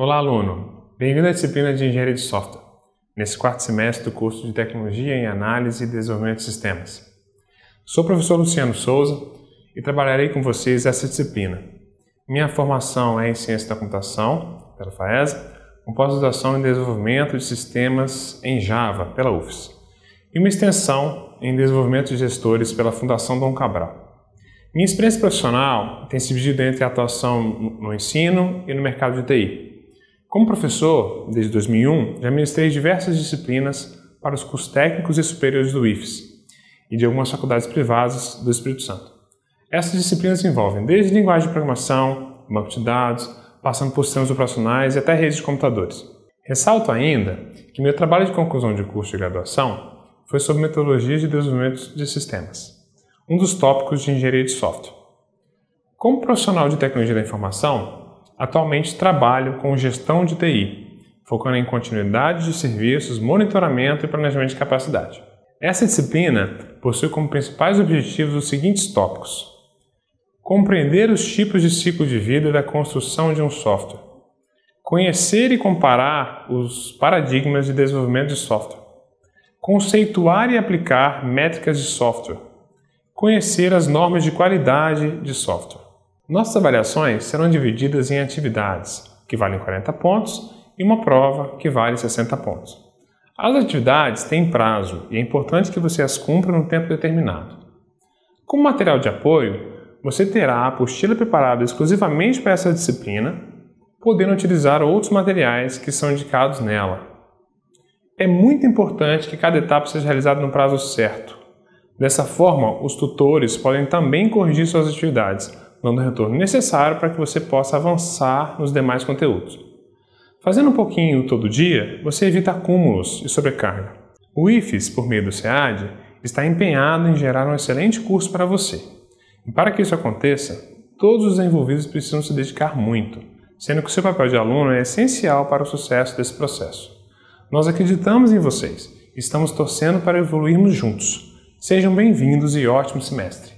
Olá, aluno! Bem-vindo à disciplina de Engenharia de Software, nesse quarto semestre do curso de Tecnologia em Análise e Desenvolvimento de Sistemas. Sou o professor Luciano Souza e trabalharei com vocês essa disciplina. Minha formação é em Ciência da Computação, pela FAESA, com pós-graduação em Desenvolvimento de Sistemas em Java, pela UFES, e uma extensão em Desenvolvimento de Gestores pela Fundação Dom Cabral. Minha experiência profissional tem se dividido entre a atuação no ensino e no mercado de TI. Como professor, desde 2001, já ministrei diversas disciplinas para os cursos técnicos e superiores do IFES e de algumas faculdades privadas do Espírito Santo. Essas disciplinas envolvem desde linguagem de programação, banco de dados, passando por sistemas operacionais e até redes de computadores. Ressalto ainda que meu trabalho de conclusão de curso de graduação foi sobre metodologias de desenvolvimento de sistemas, um dos tópicos de engenharia de software. Como profissional de tecnologia da informação, atualmente trabalho com gestão de TI, focando em continuidade de serviços, monitoramento e planejamento de capacidade. Essa disciplina possui como principais objetivos os seguintes tópicos: compreender os tipos de ciclo de vida da construção de um software, conhecer e comparar os paradigmas de desenvolvimento de software, conceituar e aplicar métricas de software, conhecer as normas de qualidade de software. Nossas avaliações serão divididas em atividades que valem 40 pontos e uma prova que vale 60 pontos. As atividades têm prazo e é importante que você as cumpra no tempo determinado. Como material de apoio, você terá a apostila preparada exclusivamente para essa disciplina, podendo utilizar outros materiais que são indicados nela. É muito importante que cada etapa seja realizada no prazo certo. Dessa forma, os tutores podem também corrigir suas atividades, dando o retorno necessário para que você possa avançar nos demais conteúdos. Fazendo um pouquinho todo dia, você evita acúmulos e sobrecarga. O IFES, por meio do SEAD, está empenhado em gerar um excelente curso para você. E para que isso aconteça, todos os envolvidos precisam se dedicar muito, sendo que o seu papel de aluno é essencial para o sucesso desse processo. Nós acreditamos em vocês e estamos torcendo para evoluirmos juntos. Sejam bem-vindos e ótimo semestre!